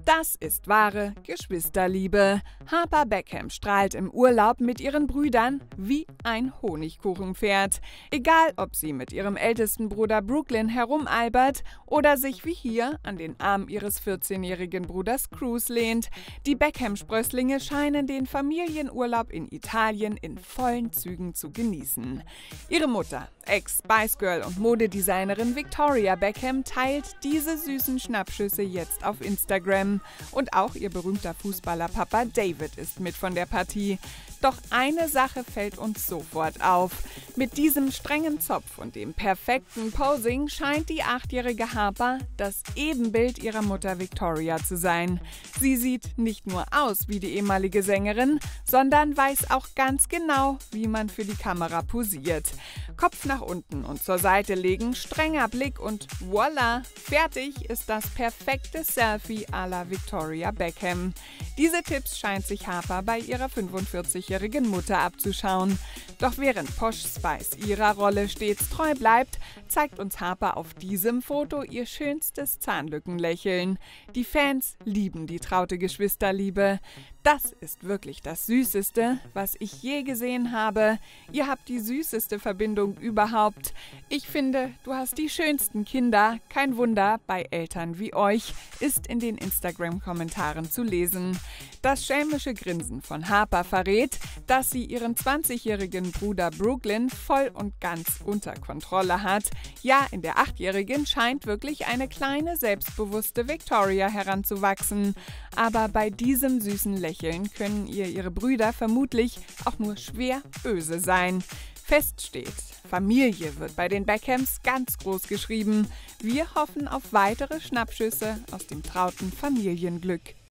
Das ist wahre Geschwisterliebe. Harper Beckham strahlt im Urlaub mit ihren Brüdern wie ein Honigkuchenpferd. Egal, ob sie mit ihrem ältesten Bruder Brooklyn herumalbert oder sich wie hier an den Arm ihres 14-jährigen Bruders Cruz lehnt. Die Beckham-Sprösslinge scheinen den Familienurlaub in Italien in vollen Zügen zu genießen. Ihre Mutter, Ex-Spice Girl und Modedesignerin Victoria Beckham, teilt diese süßen Schnappschüsse jetzt auf Instagram. Und auch ihr berühmter Fußballerpapa David ist mit von der Partie. Doch eine Sache fällt uns sofort auf. Mit diesem strengen Zopf und dem perfekten Posing scheint die 8-jährige Harper das Ebenbild ihrer Mutter Victoria zu sein. Sie sieht nicht nur aus wie die ehemalige Sängerin, sondern weiß auch ganz genau, wie man für die Kamera posiert. Kopf nach unten und zur Seite legen, strenger Blick und voila, fertig ist das perfekte Selfie à la Victoria Beckham. Diese Tipps scheint sich Harper bei ihrer 45-jährigen Mutter abzuschauen. Doch während Posh Spice ihrer Rolle stets treu bleibt, zeigt uns Harper auf diesem Foto ihr schönstes Zahnlückenlächeln. Die Fans lieben die traute Geschwisterliebe. Das ist wirklich das Süßeste, was ich je gesehen habe. Ihr habt die süßeste Verbindung überhaupt. Ich finde, du hast die schönsten Kinder. Kein Wunder, bei Eltern wie euch, ist in den Instagram-Kommentaren zu lesen. Das schelmische Grinsen von Harper verrät, dass sie ihren 20-jährigen Bruder Brooklyn voll und ganz unter Kontrolle hat. Ja, in der 8-jährigen scheint wirklich eine kleine, selbstbewusste Victoria heranzuwachsen. Aber bei diesem süßen Lächeln können ihr ihre Brüder vermutlich auch nur schwer böse sein. Fest steht, Familie wird bei den Beckhams ganz groß geschrieben. Wir hoffen auf weitere Schnappschüsse aus dem trauten Familienglück.